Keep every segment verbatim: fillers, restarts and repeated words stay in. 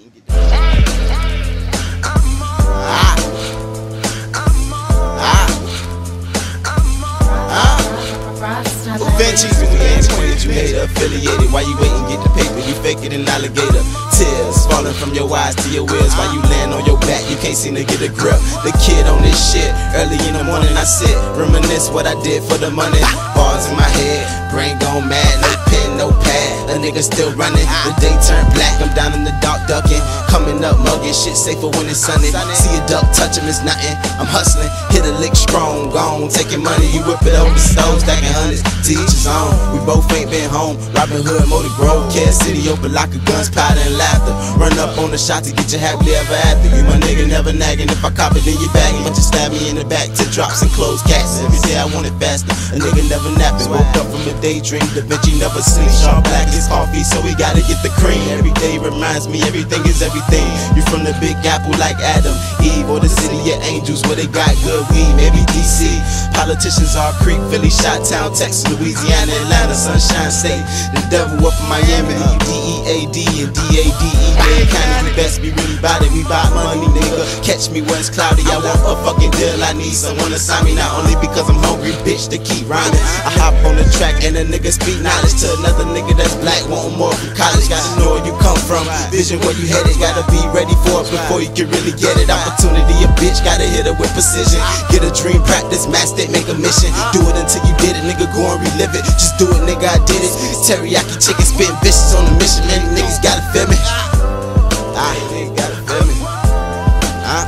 You hater affiliated, why you waiting, get the paper, you fake it an alligator. Tears falling from your eyes to your ears, while you laying on your back, you can't seem to get a grip. The kid on this shit, early in the morning I sit, reminisce what I did for the money. Bars in my head, brain gone mad, no pen, no pad, a nigga still running. The day turned black, I'm down in the dark ducking, coming up mugging, shit safer when it's sunny. See a duck, touch him, it's nothing, I'm hustling, hit a lick strong, gone, taking money, you whip it over the stove, stacking hundreds, to each his own. We both ain't been home, Robin Hood, Motor Grove, Care City, open lock of guns, powder and laughter. Run up on the shot to get you happily ever after. You my nigga never nagging, if I cop it then you bagging. But you stab me in the back to drops and close cats. Every day I want it faster, a nigga never napping. Woke up from a daydream, the bitch he never sleeps. Sharp black is coffee, so we gotta get the cream. Every day reminds me everything is everything. You from the Big Apple like Adam, Eve, or the city of angels where they got good weed. Maybe D C, politicians are Creek, Philly, Chi-Town, Texas, Louisiana, Atlanta, Sunshine State. The devil up in Miami, D E A D and D A D E. Dade County, we best be really bout it. We buy money, nigga. Catch me when it's cloudy. I want a fucking deal. I need someone to sign me, not only because I'm hungry, bitch, to keep rhyming. I hop on the track and a nigga speak knowledge to another nigga that's black, wanting more from college. Gotta know where you come from, vision where you headed. Gotta be ready for it before you can really get it. Opportunity, a bitch, gotta hit it with precision. Get a dream, practice, master it, make a mission. Do it until you did it, nigga, go and relive it. Just do it, nigga, I did it. Teriyaki chicken, spitting bitches on the mission. Many niggas gotta feel me. Ah, niggas gotta feel me. Huh?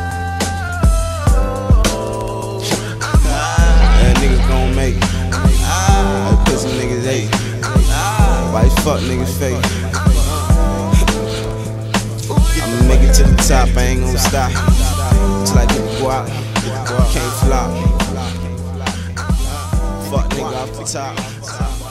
Yeah, niggas gon' make it. Ah, pussy niggas hate. Why you fuck niggas fake? I'ma make it to the top, I ain't gon' stop till I get the guap. Can't flop. Fuck nigga off the top.